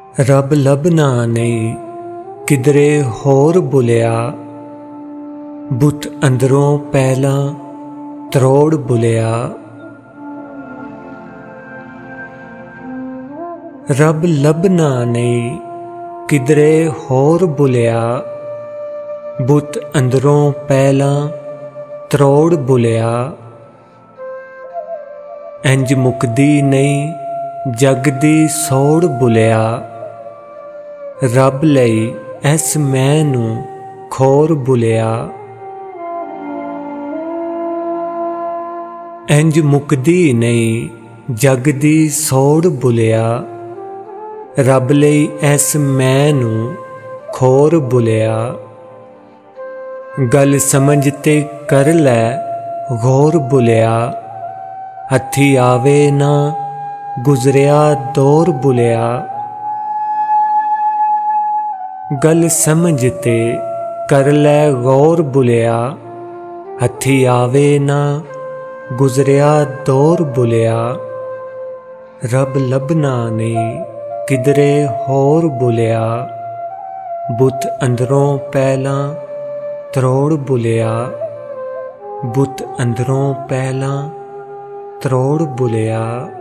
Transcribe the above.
रब लभना नहीं किधरे होर बुलिया, बुत अंदरों पहला त्रोड़ बुलिया। रब लभना नहीं किधरे होर बुलिया, बुत अंदरों पहला त्रोड़ बुलिया। इंज मुकदी नहीं जग दी सोड़ बुलिया, रब लई इस मैं नूं खोर बुलिया। इंज मुकदी नहीं जग दी सोड़ बुलिया, रब लई इस मैं नूं खोर बुलिया। गल समझ ते कर लै गौर बुलिया, हथी आवे ना गुजरिया दौर बुलिया। गल समझ ते कर लै गौर बुलिया, हथी आवे ना गुजरिया दौर बुलिया। रब लभना नहीं किधरे होर बुलिया, बुत अंदरों पहला त्रोड़ बुलिया। बुत अंदरों पहला त्रोड़ बुलिया।